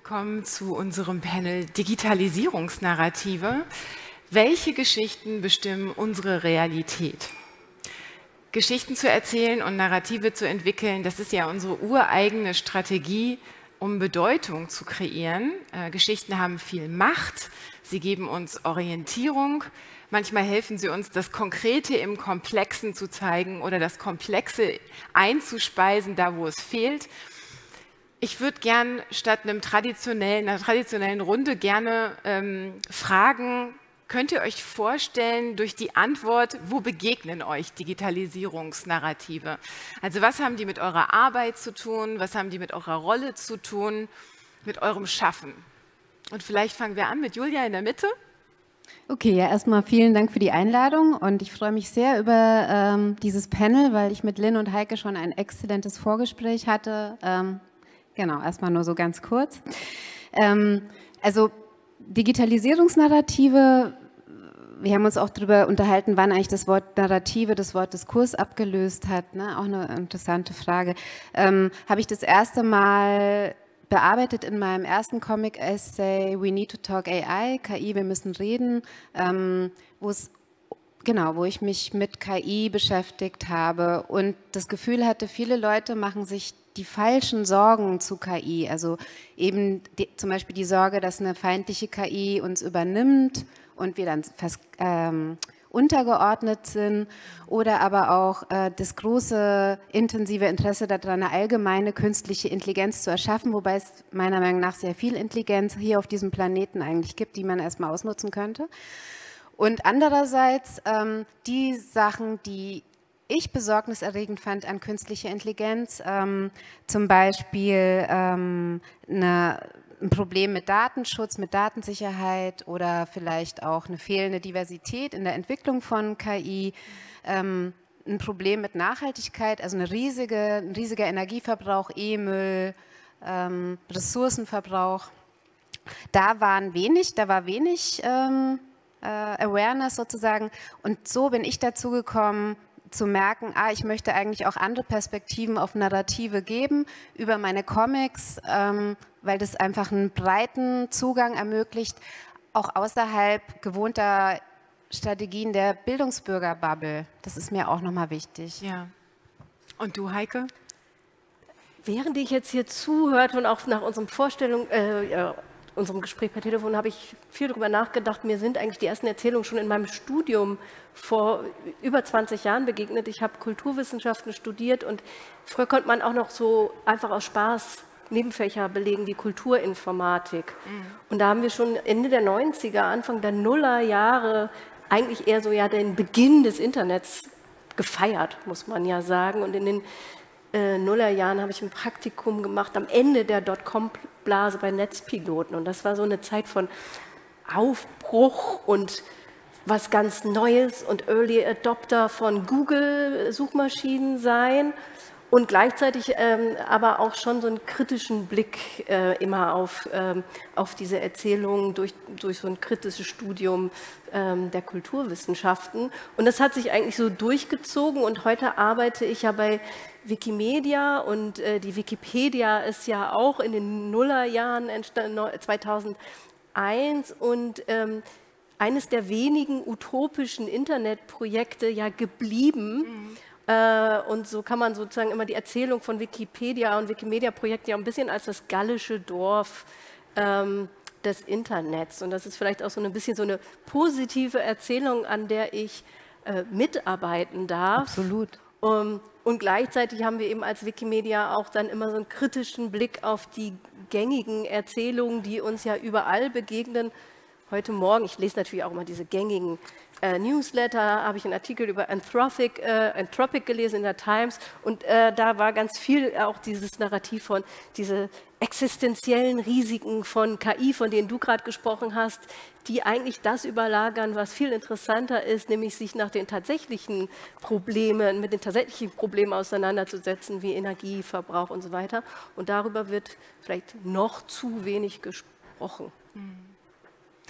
willkommen zu unserem Panel Digitalisierungsnarrative. Welche Geschichten bestimmen unsere Realität? Geschichten zu erzählen und Narrative zu entwickeln, das ist ja unsere ureigene Strategie, um Bedeutung zu kreieren. Geschichten haben viel Macht, sie geben uns Orientierung. Manchmal helfen sie uns, das Konkrete im Komplexen zu zeigen oder das Komplexe einzuspeisen, da wo es fehlt. Ich würde gern statt einer traditionellen Runde gerne fragen, könnt ihr euch vorstellen, durch die Antwort, wo begegnen euch Digitalisierungsnarrative? Also was haben die mit eurer Arbeit zu tun? Was haben die mit eurer Rolle zu tun? Mit eurem Schaffen? Und vielleicht fangen wir an mit Julia in der Mitte. Okay, ja, erstmal vielen Dank für die Einladung und ich freue mich sehr über dieses Panel, weil ich mit Lynn und Heike schon ein exzellentes Vorgespräch hatte. Genau, erstmal nur so ganz kurz. Also Digitalisierungsnarrative, wir haben uns auch darüber unterhalten, wann eigentlich das Wort Narrative das Wort Diskurs abgelöst hat. Ne? Auch eine interessante Frage. Habe ich das erste Mal bearbeitet in meinem ersten Comic-Essay We Need to Talk AI, KI, wir müssen reden, wo ich mich mit KI beschäftigt habe und das Gefühl hatte, viele Leute machen sich die falschen Sorgen zu KI, also eben zum Beispiel die Sorge, dass eine feindliche KI uns übernimmt und wir dann fast untergeordnet sind oder aber auch das große intensive Interesse daran, eine allgemeine künstliche Intelligenz zu erschaffen, wobei es meiner Meinung nach sehr viel Intelligenz hier auf diesem Planeten eigentlich gibt, die man erstmal ausnutzen könnte. Und andererseits die Sachen, die ich besorgniserregend fand an künstlicher Intelligenz, zum Beispiel ein Problem mit Datenschutz, mit Datensicherheit oder vielleicht auch eine fehlende Diversität in der Entwicklung von KI, ein Problem mit Nachhaltigkeit, also ein riesiger Energieverbrauch, E-Müll, Ressourcenverbrauch. Da war wenig Awareness sozusagen und so bin ich dazu gekommen, zu merken, ich möchte eigentlich auch andere Perspektiven auf Narrative geben über meine Comics, weil das einfach einen breiten Zugang ermöglicht, auch außerhalb gewohnter Strategien der Bildungsbürgerbubble. Das ist mir auch nochmal wichtig. Ja. Und du, Heike? Während ich jetzt hier zuhörte und auch nach unserem Gespräch per Telefon habe ich viel darüber nachgedacht. Mir sind eigentlich die ersten Erzählungen schon in meinem Studium vor über 20 Jahren begegnet. Ich habe Kulturwissenschaften studiert und früher konnte man auch noch so einfach aus Spaß Nebenfächer belegen wie Kulturinformatik. Und da haben wir schon Ende der 90er, Anfang der Nullerjahre eigentlich eher so den Beginn des Internets gefeiert, muss man ja sagen. Und in den Nullerjahren habe ich ein Praktikum gemacht am Ende der Dotcom-Blase bei Netzpiloten und das war so eine Zeit von Aufbruch und was ganz Neues und Early Adopter von Google-Suchmaschinen sein und gleichzeitig aber auch schon so einen kritischen Blick immer auf diese Erzählungen durch so ein kritisches Studium der Kulturwissenschaften. Und das hat sich eigentlich so durchgezogen und heute arbeite ich ja bei Wikimedia und die Wikipedia ist ja auch in den Nullerjahren entstanden, 2001 und eines der wenigen utopischen Internetprojekte ja geblieben. Und so kann man sozusagen immer die Erzählung von Wikipedia und Wikimedia-Projekten ja ein bisschen als das gallische Dorf des Internets. Und das ist vielleicht auch so ein bisschen so eine positive Erzählung, an der ich mitarbeiten darf. Absolut. Und gleichzeitig haben wir eben als Wikimedia auch dann immer so einen kritischen Blick auf die gängigen Erzählungen, die uns ja überall begegnen. Heute Morgen, ich lese natürlich auch immer diese gängigen Newsletter, habe ich einen Artikel über Anthropic gelesen in der Times und da war ganz viel auch dieses Narrativ von diese existenziellen Risiken von KI, von denen du gerade gesprochen hast, die eigentlich das überlagern, was viel interessanter ist, nämlich sich mit den tatsächlichen Problemen auseinanderzusetzen, wie Energieverbrauch und so weiter. Und darüber wird vielleicht noch zu wenig gesprochen.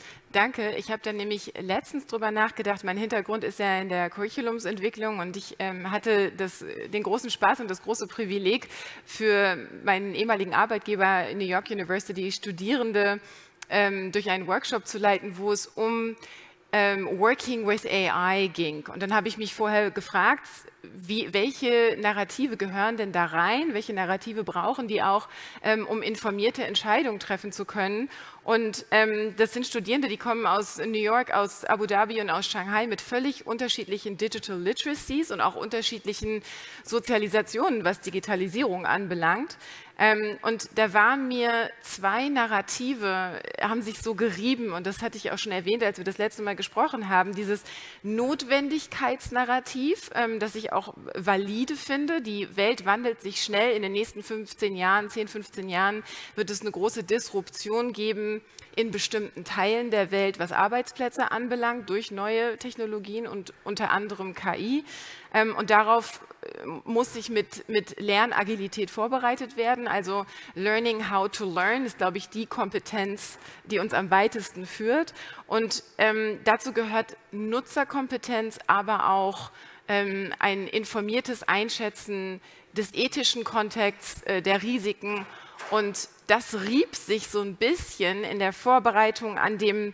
Danke. Ich habe da nämlich letztens drüber nachgedacht. Mein Hintergrund ist ja in der Curriculumsentwicklung und ich hatte den großen Spaß und das große Privileg, für meinen ehemaligen Arbeitgeber in New York University Studierende durch einen Workshop zu leiten, wo es um Working with AI ging. Und dann habe ich mich vorher gefragt, welche Narrative gehören denn da rein? Welche Narrative brauchen die auch, um informierte Entscheidungen treffen zu können? Und das sind Studierende, die kommen aus New York, aus Abu Dhabi und aus Shanghai mit völlig unterschiedlichen Digital Literacies und auch unterschiedlichen Sozialisationen, was Digitalisierung anbelangt. Und da waren mir zwei Narrative, haben sich so gerieben, und das hatte ich auch schon erwähnt, als wir das letzte Mal gesprochen haben, dieses Notwendigkeitsnarrativ, das ich auch valide finde. Die Welt wandelt sich schnell. In den nächsten 15 Jahren, 10, 15 Jahren wird es eine große Disruption geben in bestimmten Teilen der Welt, was Arbeitsplätze anbelangt, durch neue Technologien und unter anderem KI. Und darauf muss sich mit Lernagilität vorbereitet werden. Also Learning how to learn ist, glaube ich, die Kompetenz, die uns am weitesten führt. Und dazu gehört Nutzerkompetenz, aber auch ein informiertes Einschätzen des ethischen Kontexts, der Risiken. Und das rieb sich so ein bisschen in der Vorbereitung an dem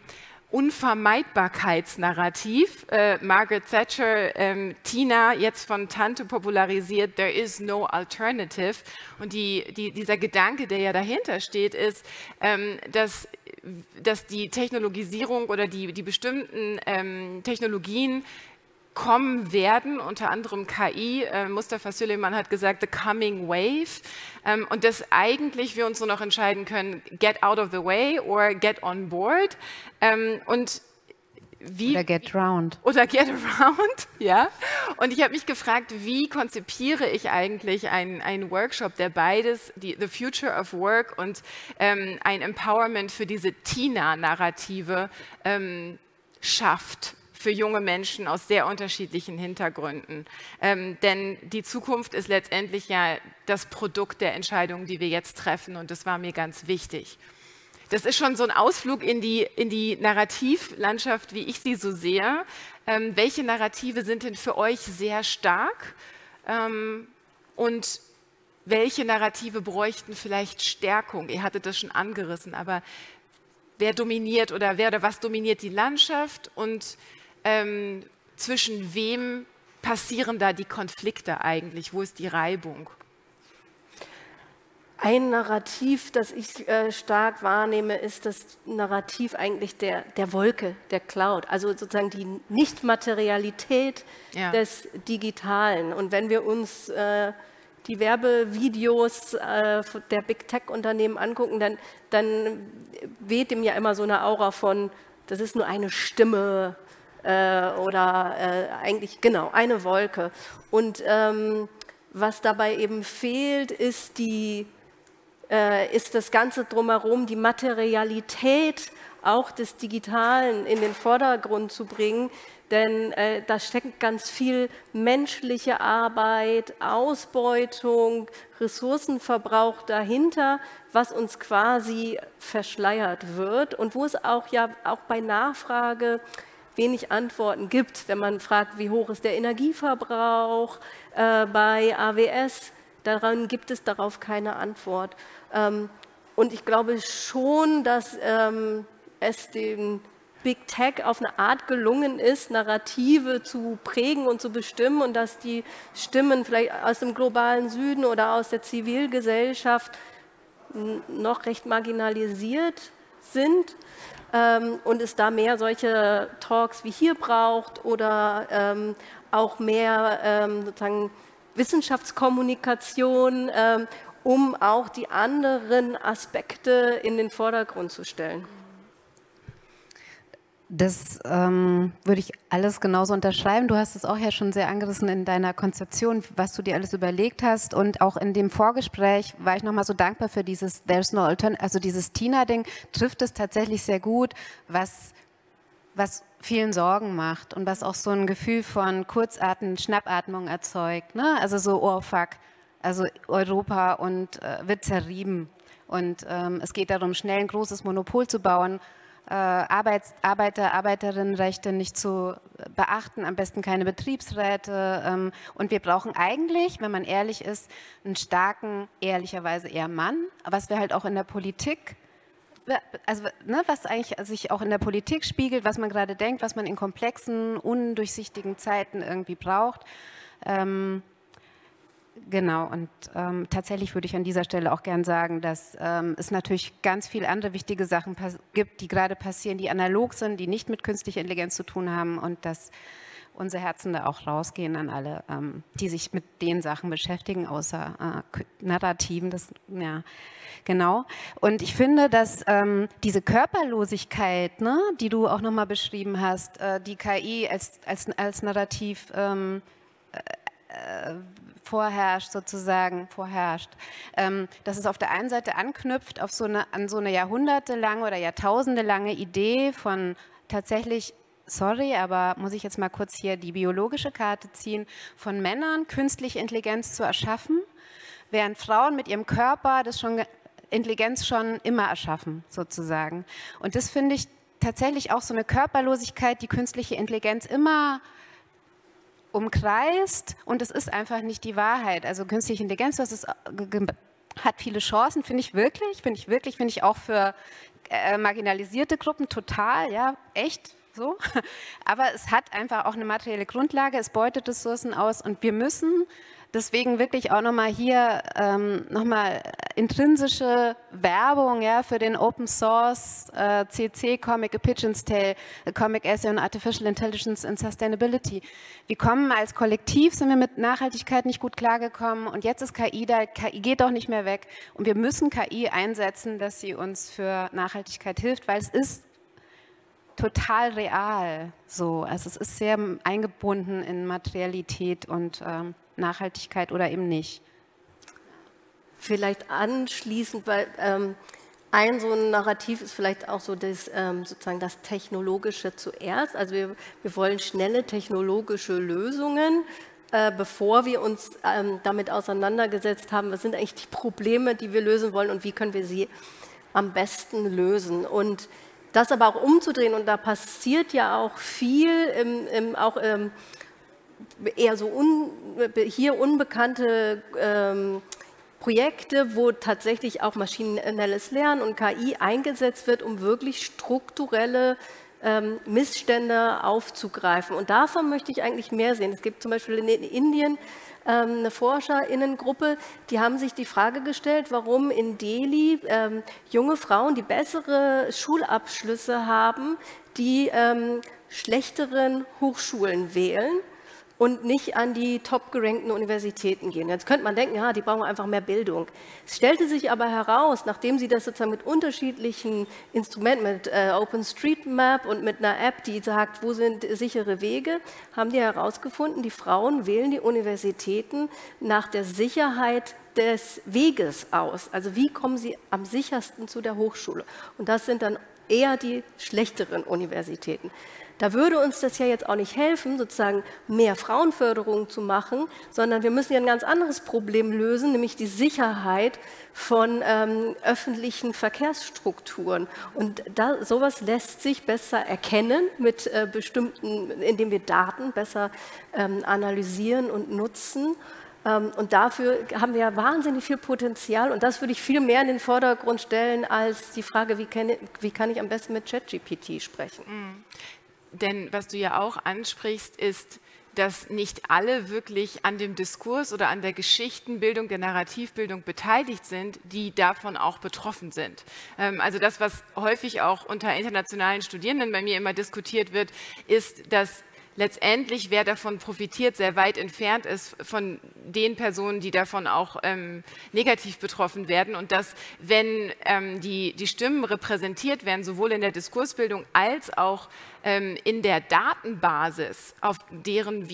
Unvermeidbarkeitsnarrativ. Margaret Thatcher, Tina, jetzt von Tante popularisiert, there is no alternative. Und dieser Gedanke, der ja dahinter steht, ist, dass die Technologisierung oder die bestimmten Technologien kommen werden, unter anderem KI. Mustafa Süleyman hat gesagt, the coming wave. Und dass eigentlich wir uns nur noch entscheiden können, get out of the way or get on board. Oder get round. Oder get around, ja. Und ich habe mich gefragt, wie konzipiere ich eigentlich einen Workshop, der beides, The Future of Work und ein Empowerment für diese Tina-Narrative schafft. Für junge Menschen aus sehr unterschiedlichen Hintergründen. Denn die Zukunft ist letztendlich ja das Produkt der Entscheidungen, die wir jetzt treffen, und das war mir ganz wichtig. Das ist schon so ein Ausflug in die Narrativlandschaft, wie ich sie so sehe. Welche Narrative sind denn für euch sehr stark? Und welche Narrative bräuchten vielleicht Stärkung? Ihr hattet das schon angerissen, aber wer dominiert oder was dominiert die Landschaft und zwischen wem passieren da die Konflikte eigentlich? Wo ist die Reibung? Ein Narrativ, das ich stark wahrnehme, ist das Narrativ eigentlich der Wolke, der Cloud, also sozusagen die Nichtmaterialität des Digitalen. Und wenn wir uns die Werbevideos der Big Tech-Unternehmen angucken, dann weht dem ja immer so eine Aura von, das ist nur eine Stimme, oder eigentlich genau eine Wolke. Und was dabei eben fehlt, ist das Ganze drumherum, die Materialität auch des Digitalen in den Vordergrund zu bringen. Denn da steckt ganz viel menschliche Arbeit, Ausbeutung, Ressourcenverbrauch dahinter, was uns quasi verschleiert wird und wo es auch bei Nachfrage wenig Antworten gibt, wenn man fragt, wie hoch ist der Energieverbrauch bei AWS, daran gibt es darauf keine Antwort. Und ich glaube schon, dass es den Big Tech auf eine Art gelungen ist, Narrative zu prägen und zu bestimmen und dass die Stimmen vielleicht aus dem globalen Süden oder aus der Zivilgesellschaft noch recht marginalisiert sind. Und es da mehr solche Talks wie hier braucht oder auch mehr sozusagen Wissenschaftskommunikation, um auch die anderen Aspekte in den Vordergrund zu stellen. Das würde ich alles genauso unterschreiben. Du hast es auch ja schon sehr angerissen in deiner Konzeption, was du dir alles überlegt hast. Und auch in dem Vorgespräch war ich nochmal so dankbar für dieses There's no alternative, also dieses Tina-Ding trifft es tatsächlich sehr gut, was vielen Sorgen macht und was auch so ein Gefühl von Kurzatmen, Schnappatmung erzeugt. Ne? Also so, oh fuck, also Europa und wird zerrieben. Und es geht darum, schnell ein großes Monopol zu bauen Arbeiterinnenrechte nicht zu beachten, am besten keine Betriebsräte. Und wir brauchen eigentlich, wenn man ehrlich ist, einen starken, ehrlicherweise eher Mann, was wir halt auch in der Politik, also ne, was eigentlich sich auch in der Politik spiegelt, was man gerade denkt, was man in komplexen, undurchsichtigen Zeiten irgendwie braucht. Genau, und tatsächlich würde ich an dieser Stelle auch gern sagen, dass es natürlich ganz viele andere wichtige Sachen gibt, die gerade passieren, die analog sind, die nicht mit künstlicher Intelligenz zu tun haben und dass unsere Herzen da auch rausgehen an alle, die sich mit den Sachen beschäftigen, außer Narrativen. Das, ja, genau. Und ich finde, dass diese Körperlosigkeit, ne, die du auch nochmal beschrieben hast, die KI als Narrativ vorherrscht, dass es auf der einen Seite anknüpft auf an so eine jahrhundertelange oder jahrtausendelange Idee von tatsächlich, sorry, aber muss ich jetzt mal kurz hier die biologische Karte ziehen, von Männern künstliche Intelligenz zu erschaffen, während Frauen mit ihrem Körper Intelligenz schon immer erschaffen, sozusagen. Und das finde ich tatsächlich auch so eine Körperlosigkeit, die künstliche Intelligenz immer umkreist, und es ist einfach nicht die Wahrheit. Also künstliche Intelligenz, hat viele Chancen, finde ich auch für marginalisierte Gruppen total, ja, echt so. Aber es hat einfach auch eine materielle Grundlage, es beutet Ressourcen aus und wir müssen deswegen wirklich auch nochmal hier nochmal intrinsische Werbung, ja, für den Open Source CC Comic A Pigeon's Tale, A Comic Essay on Artificial Intelligence and Sustainability. Wir kommen als Kollektiv, sind wir mit Nachhaltigkeit nicht gut klargekommen und jetzt ist KI da, KI geht auch nicht mehr weg und wir müssen KI einsetzen, dass sie uns für Nachhaltigkeit hilft, weil es ist total real so. Also es ist sehr eingebunden in Materialität und Nachhaltigkeit oder eben nicht. Vielleicht anschließend, weil ein so ein Narrativ ist vielleicht auch so sozusagen das Technologische zuerst. Also wir wollen schnelle technologische Lösungen, bevor wir uns damit auseinandergesetzt haben, was sind eigentlich die Probleme, die wir lösen wollen und wie können wir sie am besten lösen. Und das aber auch umzudrehen, und da passiert ja auch viel, eher so hier unbekannte Projekte, wo tatsächlich auch maschinelles Lernen und KI eingesetzt wird, um wirklich strukturelle Missstände aufzugreifen. Und davon möchte ich eigentlich mehr sehen. Es gibt zum Beispiel in Indien eine ForscherInnengruppe, die haben sich die Frage gestellt, warum in Delhi junge Frauen, die bessere Schulabschlüsse haben, die schlechteren Hochschulen wählen und nicht an die top gerankten Universitäten gehen. Jetzt könnte man denken, ja, die brauchen einfach mehr Bildung. Es stellte sich aber heraus, nachdem sie das sozusagen mit unterschiedlichen Instrumenten, mit OpenStreetMap und mit einer App, die sagt, wo sind sichere Wege, haben die herausgefunden, die Frauen wählen die Universitäten nach der Sicherheit des Weges aus. Also wie kommen sie am sichersten zu der Hochschule? Und das sind dann eher die schlechteren Universitäten. Da würde uns das ja jetzt auch nicht helfen, sozusagen mehr Frauenförderung zu machen, sondern wir müssen ja ein ganz anderes Problem lösen, nämlich die Sicherheit von öffentlichen Verkehrsstrukturen. Und sowas lässt sich besser erkennen mit indem wir Daten besser analysieren und nutzen. Und dafür haben wir ja wahnsinnig viel Potenzial und das würde ich viel mehr in den Vordergrund stellen als die Frage, wie kann ich am besten mit ChatGPT sprechen. Mhm. Denn was du ja auch ansprichst, ist, dass nicht alle wirklich an dem Diskurs oder an der Geschichtenbildung, der Narrativbildung beteiligt sind, die davon auch betroffen sind. Also das, was häufig auch unter internationalen Studierenden bei mir immer diskutiert wird, ist, dass letztendlich, wer davon profitiert, sehr weit entfernt ist von den Personen, die davon auch negativ betroffen werden. Und dass, wenn die Stimmen repräsentiert werden, sowohl in der Diskursbildung als auch in der Datenbasis, auf deren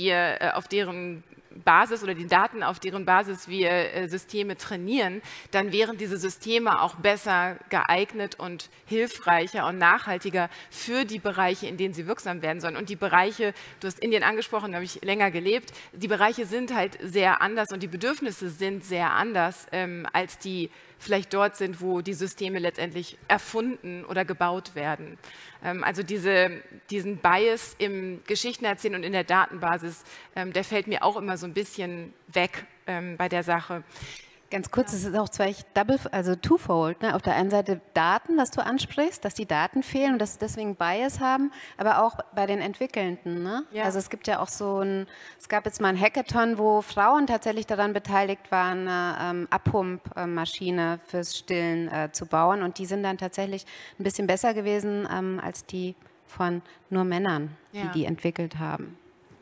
Basis oder die Daten, auf deren Basis wir Systeme trainieren, dann wären diese Systeme auch besser geeignet und hilfreicher und nachhaltiger für die Bereiche, in denen sie wirksam werden sollen. Und die Bereiche, du hast Indien angesprochen, da habe ich länger gelebt, die Bereiche sind halt sehr anders und die Bedürfnisse sind sehr anders als die vielleicht dort sind, wo die Systeme letztendlich erfunden oder gebaut werden. Also diesen Bias im Geschichtenerzählen und in der Datenbasis, der fällt mir auch immer so ein bisschen weg bei der Sache. Ganz kurz, es ist auch also twofold. Ne? Auf der einen Seite Daten, was du ansprichst, dass die Daten fehlen und dass sie deswegen Bias haben, aber auch bei den Entwickelnden. Ne? Ja. Also es gibt ja auch es gab jetzt mal ein Hackathon, wo Frauen tatsächlich daran beteiligt waren, eine Abpumpmaschine fürs Stillen zu bauen, und die sind dann tatsächlich ein bisschen besser gewesen als die von nur Männern, die entwickelt haben.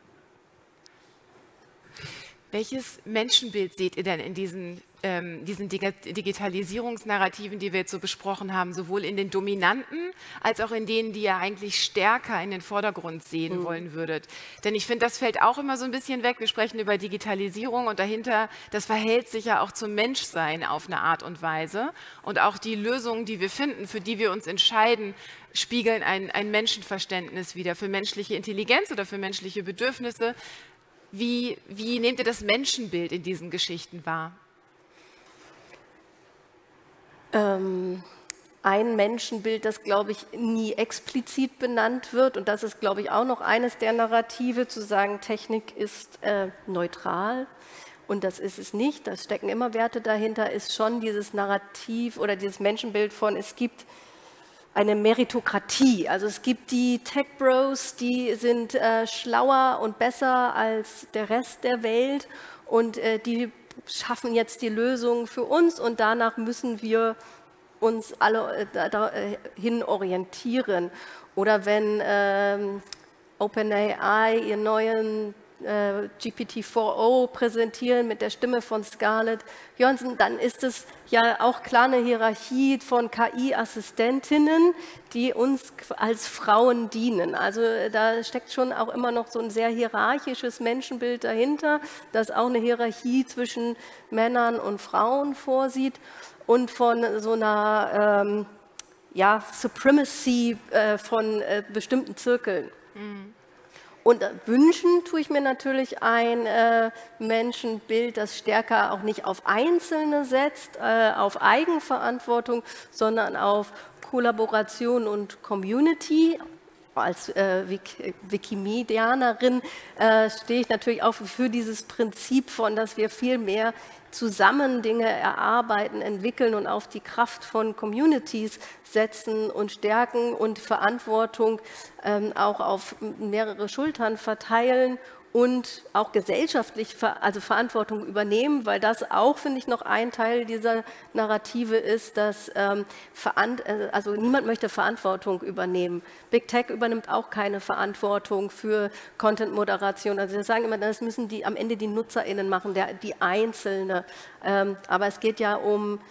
Welches Menschenbild seht ihr denn in diesen Digitalisierungsnarrativen, die wir jetzt so besprochen haben, sowohl in den dominanten als auch in denen, die ihr eigentlich stärker in den Vordergrund sehen wollen würdet? Denn ich finde, das fällt auch immer so ein bisschen weg. Wir sprechen über Digitalisierung und dahinter, das verhält sich ja auch zum Menschsein auf eine Art und Weise. Und auch die Lösungen, die wir finden, für die wir uns entscheiden, spiegeln ein Menschenverständnis wider, für menschliche Intelligenz oder für menschliche Bedürfnisse. Wie nehmt ihr das Menschenbild in diesen Geschichten wahr? Ein Menschenbild, das, glaube ich, nie explizit benannt wird, und das ist, glaube ich, auch noch eines der Narrative, zu sagen, Technik ist neutral, und das ist es nicht, da stecken immer Werte dahinter, ist schon dieses Narrativ oder dieses Menschenbild von, es gibt eine Meritokratie. Also es gibt die Tech-Bros, die sind schlauer und besser als der Rest der Welt, und die schaffen jetzt die Lösung für uns, und danach müssen wir uns alle dahin orientieren. Oder wenn OpenAI ihren neuen GPT-4o präsentieren mit der Stimme von Scarlett Johansson, dann ist es ja auch klar eine Hierarchie von KI-Assistentinnen, die uns als Frauen dienen. Also da steckt schon auch immer noch so ein sehr hierarchisches Menschenbild dahinter, das auch eine Hierarchie zwischen Männern und Frauen vorsieht und von so einer Supremacy von bestimmten Zirkeln. Mhm. Und wünschen tue ich mir natürlich ein Menschenbild, das stärker auch nicht auf Einzelne setzt, auf Eigenverantwortung, sondern auf Kollaboration und Community. Als Wikimedianerin stehe ich natürlich auch für dieses Prinzip von, dass wir viel mehr zusammen Dinge erarbeiten, entwickeln und auf die Kraft von Communities setzen und stärken und Verantwortung auch auf mehrere Schultern verteilen und auch gesellschaftlich Verantwortung übernehmen, weil das auch, finde ich, noch ein Teil dieser Narrative ist, dass also niemand möchte Verantwortung übernehmen. Big Tech übernimmt auch keine Verantwortung für Content-Moderation. Also wir sagen immer, das müssen am Ende die NutzerInnen machen, die Einzelne. Aber es geht ja um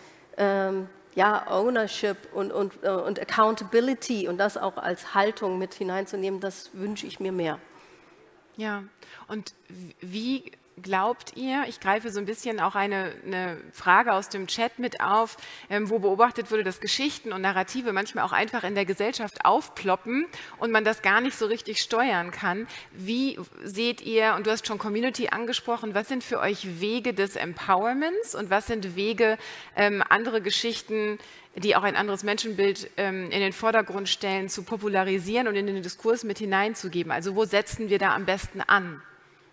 Ownership und Accountability, und das auch als Haltung mit hineinzunehmen, das wünsche ich mir mehr. Ja, und wie glaubt ihr, ich greife so ein bisschen auch eine Frage aus dem Chat mit auf, wo beobachtet wurde, dass Geschichten und Narrative manchmal auch einfach in der Gesellschaft aufploppen und man das gar nicht so richtig steuern kann. Wie seht ihr, und du hast schon Community angesprochen, was sind für euch Wege des Empowerments und was sind Wege, andere Geschichten, die auch ein anderes Menschenbild in den Vordergrund stellen, zu popularisieren und in den Diskurs mit hineinzugeben? Also wo setzen wir da am besten an?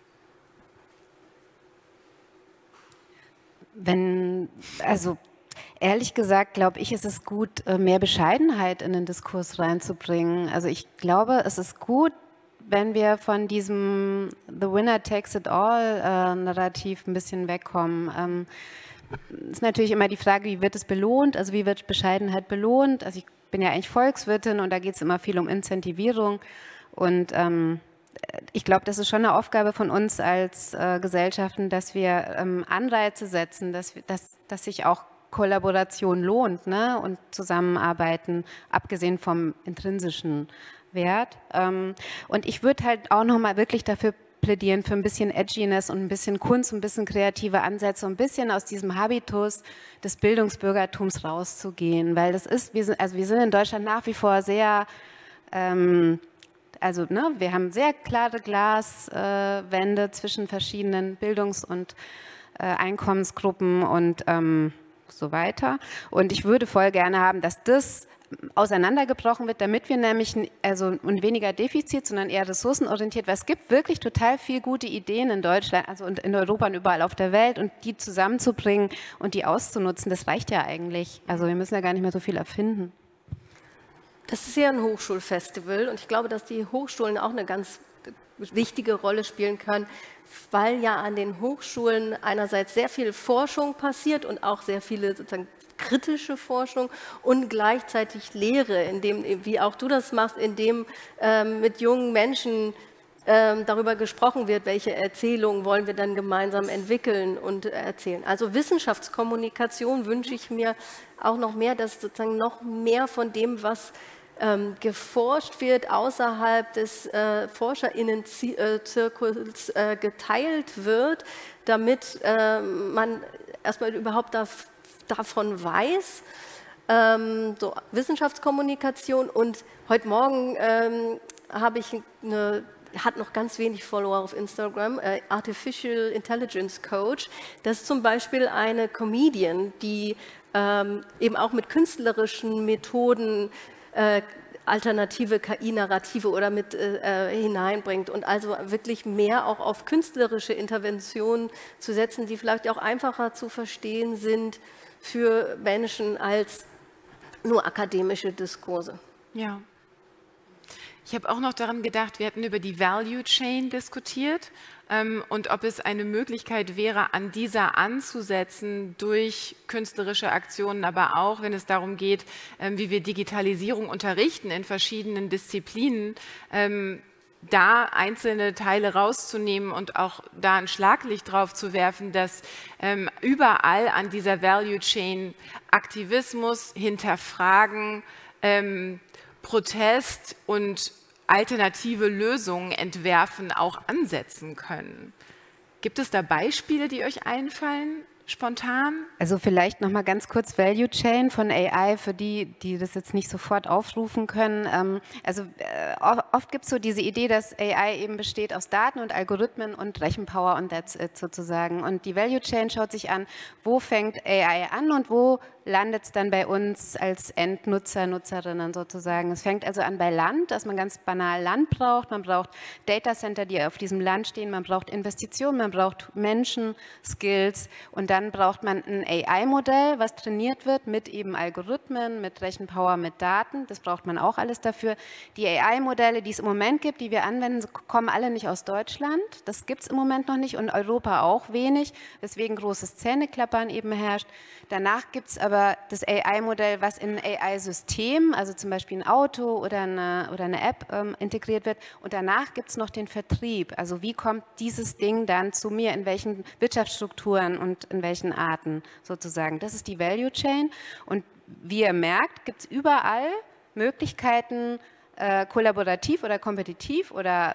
Ehrlich gesagt, glaube ich, ist es gut, mehr Bescheidenheit in den Diskurs reinzubringen. Also ich glaube, es ist gut, wenn wir von diesem The Winner Takes It All Narrativ ein bisschen wegkommen. Ist natürlich immer die Frage, wie wird es belohnt? Also wie wird Bescheidenheit belohnt? Also ich bin ja eigentlich Volkswirtin und da geht es immer viel um Incentivierung, und ich glaube, das ist schon eine Aufgabe von uns als Gesellschaften, dass wir Anreize setzen, dass sich auch Kollaboration lohnt, ne? Und Zusammenarbeiten, abgesehen vom intrinsischen Wert. Und ich würde halt auch nochmal wirklich dafür plädieren, für ein bisschen Edginess und ein bisschen Kunst, ein bisschen kreative Ansätze, ein bisschen aus diesem Habitus des Bildungsbürgertums rauszugehen, weil wir sind in Deutschland nach wie vor sehr wir haben sehr klare Glaswände zwischen verschiedenen Bildungs- und Einkommensgruppen, und so weiter. Und ich würde voll gerne haben, dass das auseinandergebrochen wird, damit wir nämlich weniger Defizit, sondern eher ressourcenorientiert, weil es gibt wirklich total viel gute Ideen in Deutschland, also und in Europa und überall auf der Welt, und die zusammenzubringen und die auszunutzen, das reicht ja eigentlich. Also wir müssen ja gar nicht mehr so viel erfinden. Das ist ja ein Hochschulfestival und ich glaube, dass die Hochschulen auch eine ganz wichtige Rolle spielen können, weil ja an den Hochschulen einerseits sehr viel Forschung passiert und auch sehr viele sozusagen kritische Forschung und gleichzeitig Lehre, indem, wie auch du das machst, indem mit jungen Menschen darüber gesprochen wird, welche Erzählungen wollen wir dann gemeinsam entwickeln und erzählen. Also Wissenschaftskommunikation wünsche ich mir auch noch mehr, dass sozusagen noch mehr von dem, was geforscht wird, außerhalb des ForscherInnen-Zirkels geteilt wird, damit man erstmal überhaupt davon weiß, so Wissenschaftskommunikation. Und heute Morgen habe ich hat noch ganz wenig Follower auf Instagram, Artificial Intelligence Coach. Das ist zum Beispiel eine Comedian, die eben auch mit künstlerischen Methoden alternative KI-Narrative oder mit hineinbringt und also wirklich mehr auch auf künstlerische Interventionen zu setzen, die vielleicht auch einfacher zu verstehen sind für Menschen als nur akademische Diskurse. Ja. Ich habe auch noch daran gedacht, wir hatten über die Value Chain diskutiert und ob es eine Möglichkeit wäre, an dieser anzusetzen durch künstlerische Aktionen, aber auch, wenn es darum geht, wie wir Digitalisierung unterrichten in verschiedenen Disziplinen, da einzelne Teile rauszunehmen und auch da ein Schlaglicht drauf zu werfen, dass überall an dieser Value Chain Aktivismus, Hinterfragen, Protest und alternative Lösungen entwerfen auch ansetzen können. Gibt es da Beispiele, die euch einfallen, spontan? Also vielleicht noch mal ganz kurz Value Chain von AI, für die das jetzt nicht sofort aufrufen können. Oft gibt es so diese Idee, dass AI eben besteht aus Daten und Algorithmen und Rechenpower und that's it sozusagen. Und die Value Chain schaut sich an, wo fängt AI an und wo landet es dann bei uns als Endnutzer, Nutzerinnen sozusagen. Es fängt also an bei Land, dass man ganz banal Land braucht. Man braucht Datacenter, die auf diesem Land stehen. Man braucht Investitionen, man braucht Menschen, Skills. Und dann braucht man ein AI-Modell, was trainiert wird mit eben Algorithmen, mit Rechenpower, mit Daten. Das braucht man auch alles dafür. Die AI-Modelle, die es im Moment gibt, die wir anwenden, kommen alle nicht aus Deutschland. Das gibt es im Moment noch nicht und Europa auch wenig, weswegen großes Zähneklappern eben herrscht. Danach gibt es aber das AI-Modell, was in ein AI-System, also zum Beispiel ein Auto oder eine App integriert wird. Und danach gibt es noch den Vertrieb. Also wie kommt dieses Ding dann zu mir, in welchen Wirtschaftsstrukturen und in welchen Arten sozusagen. Das ist die Value Chain. Und wie ihr merkt, gibt es überall Möglichkeiten, kollaborativ oder kompetitiv oder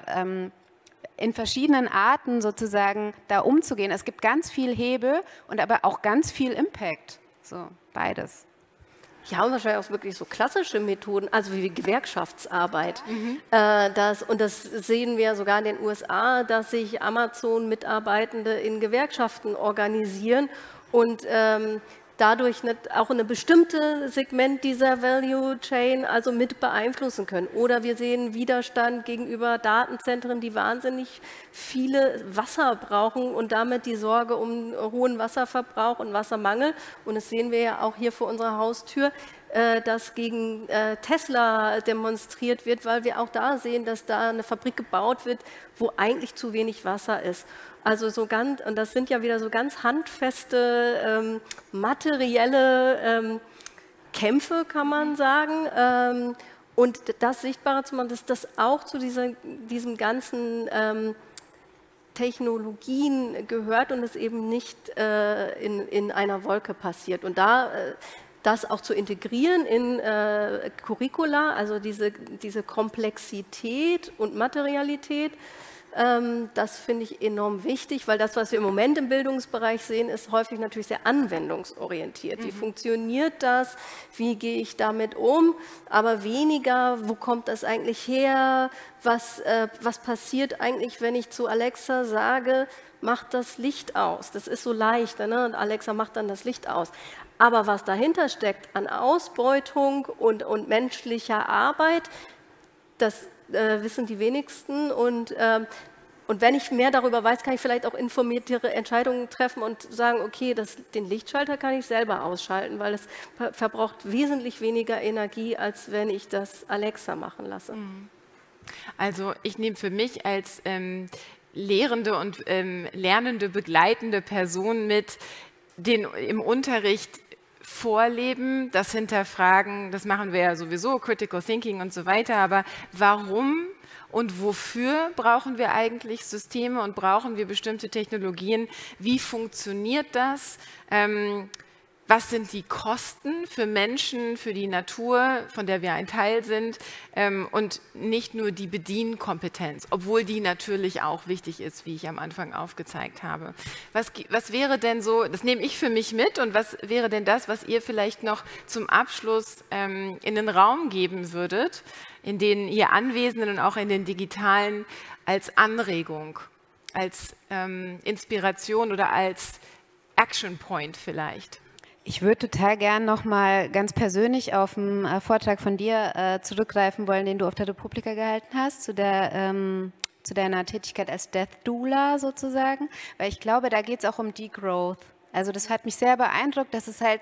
in verschiedenen Arten sozusagen da umzugehen. Es gibt ganz viel Hebel und aber auch ganz viel Impact. So, beides. Ja, und wahrscheinlich auch wirklich so klassische Methoden, also wie Gewerkschaftsarbeit. Das sehen wir sogar in den USA, dass sich Amazon-Mitarbeitende in Gewerkschaften organisieren und dadurch auch eine bestimmte Segment dieser Value Chain also mit beeinflussen können. Oder wir sehen Widerstand gegenüber Datenzentren, die wahnsinnig viele Wasser brauchen und damit die Sorge um hohen Wasserverbrauch und Wassermangel. Und das sehen wir ja auch hier vor unserer Haustür, dass gegen Tesla demonstriert wird, weil wir auch da sehen, dass da eine Fabrik gebaut wird, wo eigentlich zu wenig Wasser ist. Also und das sind ja wieder so ganz handfeste, materielle Kämpfe, kann man sagen. Und das sichtbarer zu machen, dass das auch zu diesem ganzen Technologien gehört und es eben nicht in einer Wolke passiert. Und das auch zu integrieren in Curricula, also diese Komplexität und Materialität, Das finde ich enorm wichtig, weil das, was wir im Moment im Bildungsbereich sehen, ist häufig natürlich sehr anwendungsorientiert. Wie funktioniert das? Wie gehe ich damit um? Aber weniger, wo kommt das eigentlich her? Was passiert eigentlich, wenn ich zu Alexa sage, mach das Licht aus? Das ist so leicht, ne? Und Alexa macht dann das Licht aus. Aber was dahinter steckt an Ausbeutung und menschlicher Arbeit, das wissen die wenigsten. Und wenn ich mehr darüber weiß, kann ich vielleicht auch informiertere Entscheidungen treffen und sagen, okay, den Lichtschalter kann ich selber ausschalten, weil es verbraucht wesentlich weniger Energie, als wenn ich das Alexa machen lasse. Also ich nehme für mich als lehrende und lernende, begleitende Person mit, im Unterricht vorleben, das hinterfragen, das machen wir ja sowieso, Critical Thinking und so weiter, aber warum und wofür brauchen wir eigentlich Systeme und brauchen wir bestimmte Technologien? Wie funktioniert das? Was sind die Kosten für Menschen, für die Natur, von der wir ein Teil sind, und nicht nur die Bedienkompetenz, obwohl die natürlich auch wichtig ist, wie ich am Anfang aufgezeigt habe. Was wäre denn so, das nehme ich für mich mit, und was wäre denn das, was ihr vielleicht noch zum Abschluss in den Raum geben würdet, in den ihr Anwesenden und auch in den Digitalen als Anregung, als Inspiration oder als Action Point vielleicht? Ich würde total gern nochmal ganz persönlich auf einen Vortrag von dir zurückgreifen wollen, den du auf der Republika gehalten hast, zu deiner Tätigkeit als Death Doula sozusagen, weil ich glaube, da geht es auch um Degrowth. Also das hat mich sehr beeindruckt, dass es halt,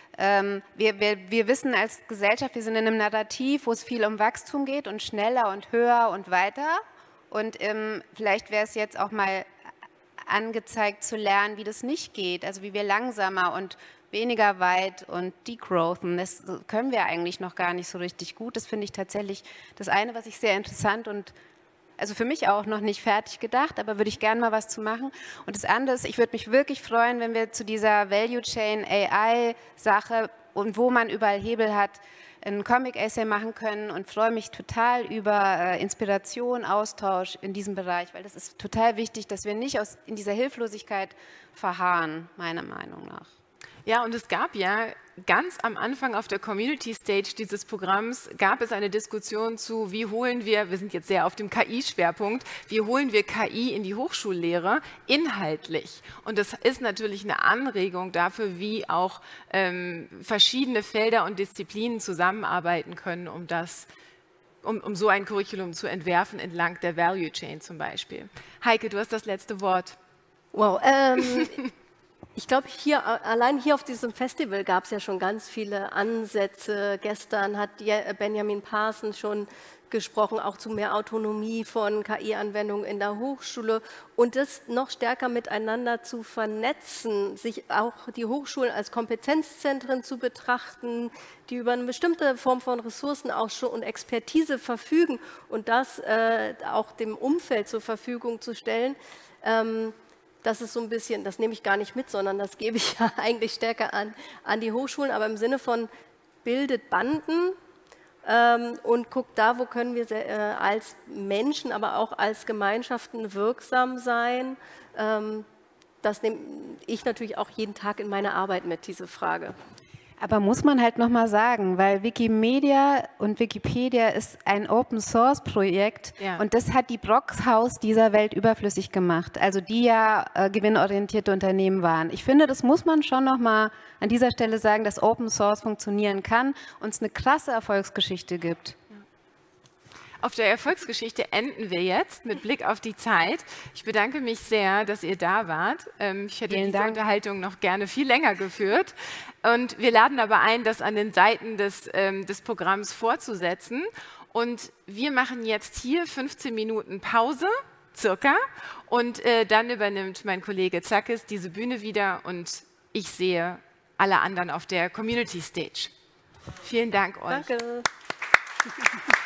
wir wissen als Gesellschaft, wir sind in einem Narrativ, wo es viel um Wachstum geht und schneller und höher und weiter, und vielleicht wäre es jetzt auch mal angezeigt zu lernen, wie das nicht geht, also wie wir langsamer und weniger weit und degrowthen. Das können wir eigentlich noch gar nicht so richtig gut. Das finde ich tatsächlich das eine, was ich sehr interessant und also für mich auch noch nicht fertig gedacht, aber würde ich gerne mal was zu machen. Und das andere ist, ich würde mich wirklich freuen, wenn wir zu dieser Value Chain AI Sache und wo man überall Hebel hat, einen Comic-Essay machen können, und freue mich total über Inspiration, Austausch in diesem Bereich, weil das ist total wichtig, dass wir nicht in dieser Hilflosigkeit verharren, meiner Meinung nach. Ja, und es gab ja ganz am Anfang auf der Community Stage dieses Programms, gab es eine Diskussion zu, wie holen wir sind jetzt sehr auf dem KI-Schwerpunkt, wie holen wir KI in die Hochschullehre inhaltlich? Und das ist natürlich eine Anregung dafür, wie auch verschiedene Felder und Disziplinen zusammenarbeiten können, um so ein Curriculum zu entwerfen entlang der Value Chain zum Beispiel. Heike, du hast das letzte Wort. Wow, ich glaube, allein hier auf diesem Festival gab es ja schon ganz viele Ansätze. Gestern hat Benjamin Parsons schon gesprochen, auch zu mehr Autonomie von KI-Anwendungen in der Hochschule, und das noch stärker miteinander zu vernetzen, sich auch die Hochschulen als Kompetenzzentren zu betrachten, die über eine bestimmte Form von Ressourcen auch schon und Expertise verfügen und das auch dem Umfeld zur Verfügung zu stellen. Das ist so ein bisschen, das nehme ich gar nicht mit, sondern das gebe ich ja eigentlich stärker an die Hochschulen, aber im Sinne von bildet Banden und guckt da, wo können wir als Menschen, aber auch als Gemeinschaften wirksam sein. Das nehme ich natürlich auch jeden Tag in meine Arbeit mit, diese Frage. Aber muss man halt nochmal sagen, weil Wikimedia und Wikipedia ist ein Open-Source-Projekt, ja, und das hat die Brockhaus dieser Welt überflüssig gemacht, also die ja gewinnorientierte Unternehmen waren. Ich finde, das muss man schon nochmal an dieser Stelle sagen, dass Open-Source funktionieren kann und es eine krasse Erfolgsgeschichte gibt. Auf der Erfolgsgeschichte enden wir jetzt mit Blick auf die Zeit. Ich bedanke mich sehr, dass ihr da wart. Ich hätte diese Unterhaltung noch gerne viel länger geführt. Und wir laden aber ein, das an den Seiten des Programms fortzusetzen. Und wir machen jetzt hier 15 Minuten Pause, circa. Und dann übernimmt mein Kollege Zackes diese Bühne wieder und ich sehe alle anderen auf der Community Stage. Vielen Dank euch. Danke.